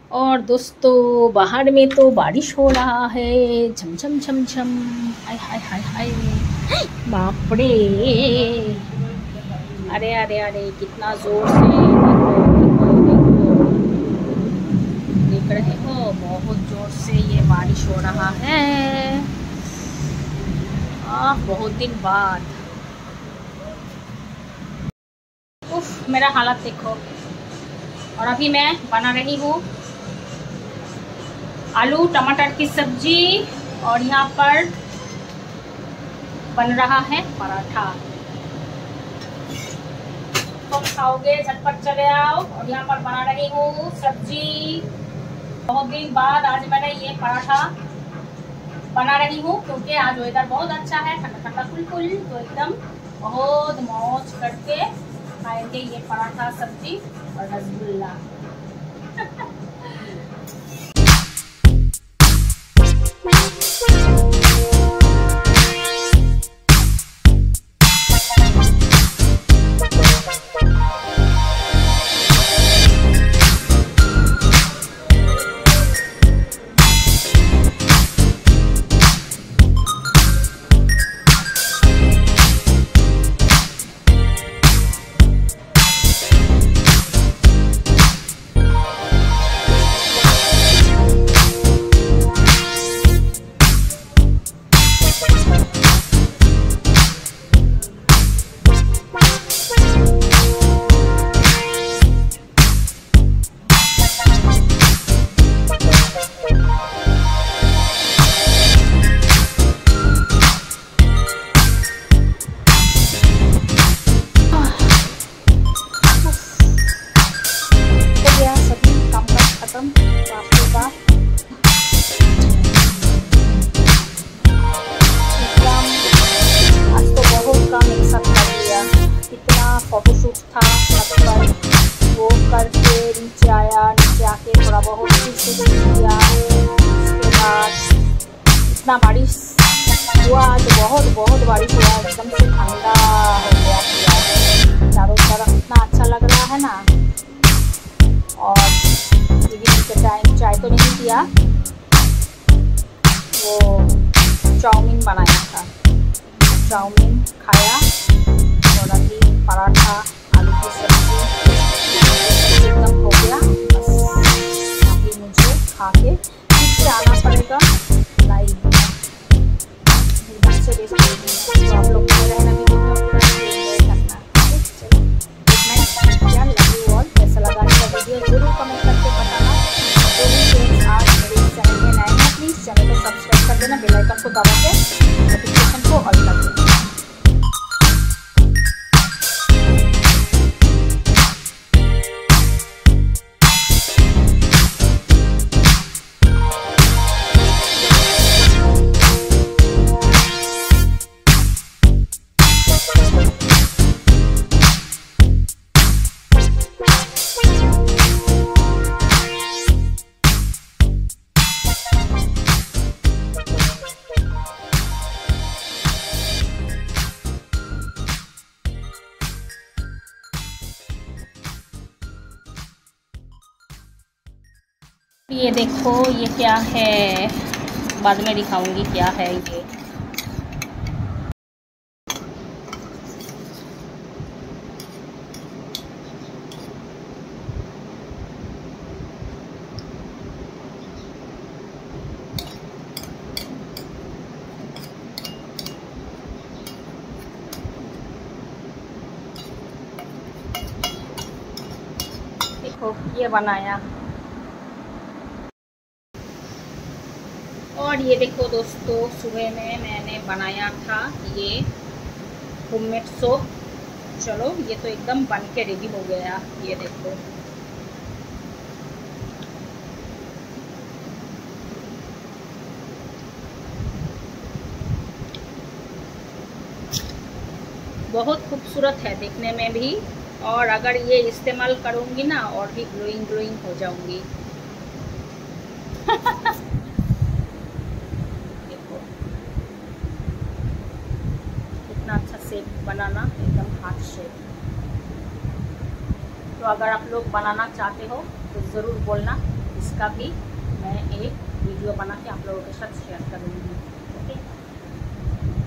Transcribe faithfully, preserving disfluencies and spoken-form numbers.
और दोस्तों बाहर में तो बारिश हो रहा है, झमझम झमझम। हाय हाय हाय हाय, बाप रे। अरे अरे अरे कितना जोर से, देखो देखो देखो, देख रहे हो, बहुत जोर से ये बारिश हो रहा है। आ, बहुत दिन बाद। उफ, मेरा हालत देखो। और अभी मैं बना रही हूँ आलू टमाटर की सब्जी, और यहाँ पर बन रहा है पराठा। तुम खाओगे झटपट चले आओ। और यहाँ पर बना रही हूँ सब्जी। बहुत दिन बाद आज मैंने ये पराठा बना रही हूँ, क्योंकि आज वेदर बहुत अच्छा है, ठंडा ठंडा कुल तो एकदम बहुत मौज करके खाएंगे ये पराठा, सब्जी और रसगुल्ला। फोटोशूट था, छत पर वो करके नीचे आया, नीचे आके थोड़ा बहुत शूट किया। उसके बाद इतना बारिश हुआ, तो बहुत बहुत बारिश हुआ, एकदम से ठंडा हो गया पूरा चारों तरफ, इतना अच्छा लग रहा है ना। और इवनिंग के टाइम चाय तो नहीं पिया, वो चाउमीन बनाया था, चाउमीन खाया। और अभी पराठा आलू की सब्जी एकदम हो गया। बस अभी मुझे खा के फिर से आना पड़ेगा लाइव में, से तो आप लोग बने रहना, वीडियो में पूरा एंजॉय करना। चलो गुड नाइट, क्या लव यू ऑल। कैसा लगा मेरा वीडियो जरूर कमेंट करके बताना। जो भी फ्रेंड्स आज मेरे चैनल में नए हैं, प्लीज़ चैनल को सब्सक्राइब कर देना, बेल आइकन को दबा के नोटिफिकेशन को ऑल कर देना। ये देखो, ये क्या है, बाद में दिखाऊंगी क्या है ये। देखो ये बनाया। और ये देखो दोस्तों, सुबह में मैंने बनाया था ये होममेड सोप। चलो ये तो एकदम बन के रेडी हो गया। ये देखो, बहुत खूबसूरत है देखने में भी, और अगर ये इस्तेमाल करूँगी ना और भी ग्लोइंग ग्लोइंग हो जाऊंगी। अच्छा शेप बनाना, एकदम हाथ शेप। तो अगर आप लोग बनाना चाहते हो तो ज़रूर बोलना, इसका भी मैं एक वीडियो बना के आप लोगों के साथ शेयर करूँगी।